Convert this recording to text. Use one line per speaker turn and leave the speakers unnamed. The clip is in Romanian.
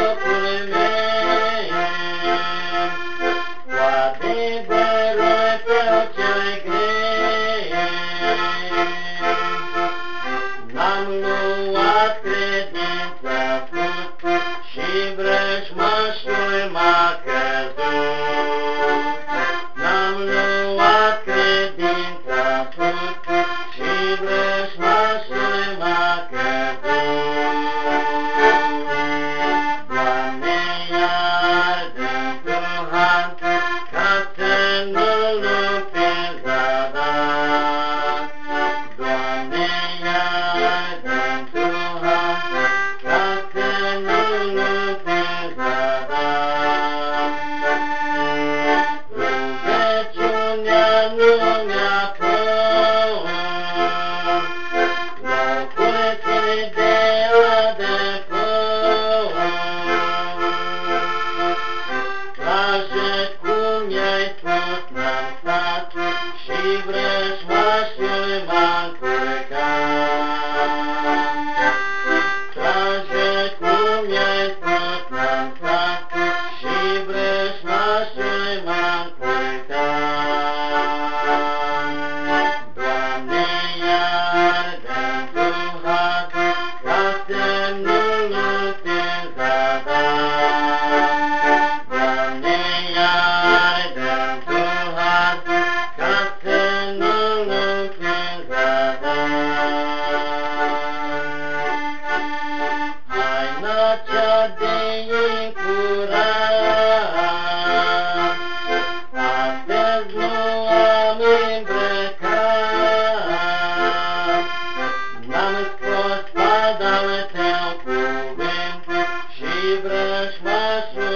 locul meu, cu adevărul tău cel greu. N-am luat credința sus și vrăjmașul m-a căzut. N-am luat credința sus și vrăjmașul m-a căzut. Doamne, iar dă-mi Tu har ca să nu-l luptez zadat. Doamne, iar dă-mi Tu har ca să nu-l luptez zadat. Rugăciunea nu mi-a pus locul țin de adăpost. Trage cum i-ai spus n-am stat și vrăjmașul m-a încurcat. Trage cum i-ai spus n-am stat și vrăjmașul m-a încurcat. Doamne, iar dă-mi Tu har ca să nu-l luptez zadat. Doamne, iar dă-mi Tu har ca să nu-l luptez zadat. Haina cea de incurat, astăzi nu am îmbrăcat. N-am scos spada-l Tău cuvânt și vrăjmașul